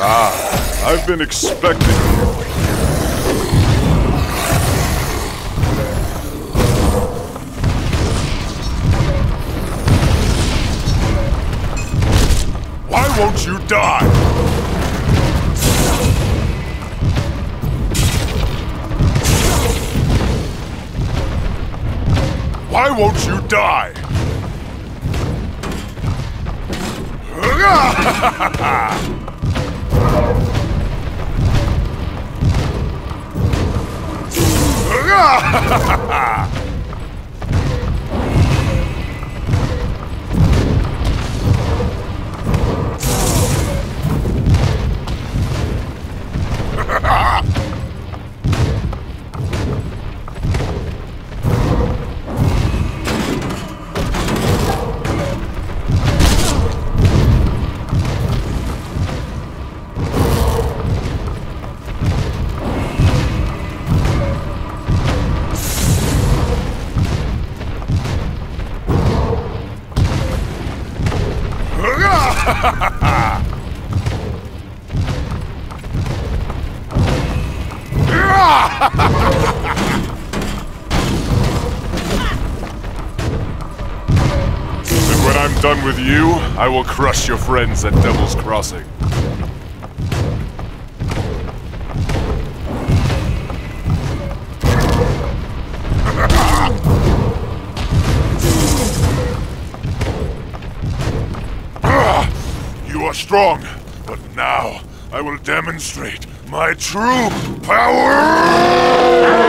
I've been expecting you. Why won't you die? Why won't you die? And when I'm done with you, I will crush your friends at Devil's Crossing. You are strong, but now I will demonstrate my true power!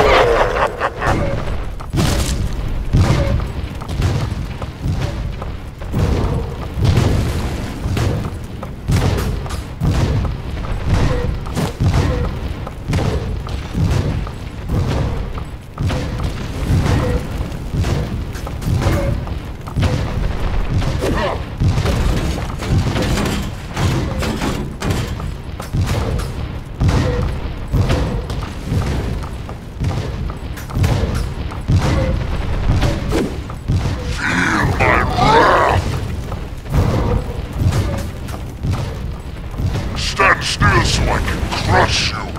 Stand still so I can crush you!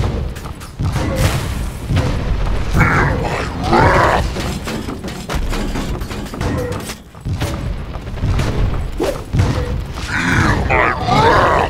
Feel my wrath! Feel my wrath!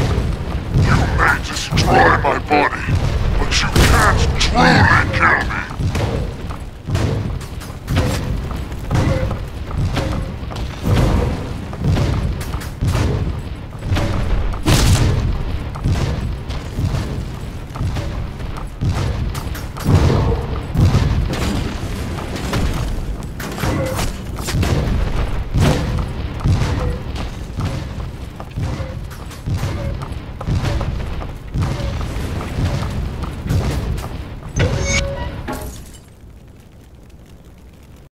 Destroy my body, but you can't truly kill me.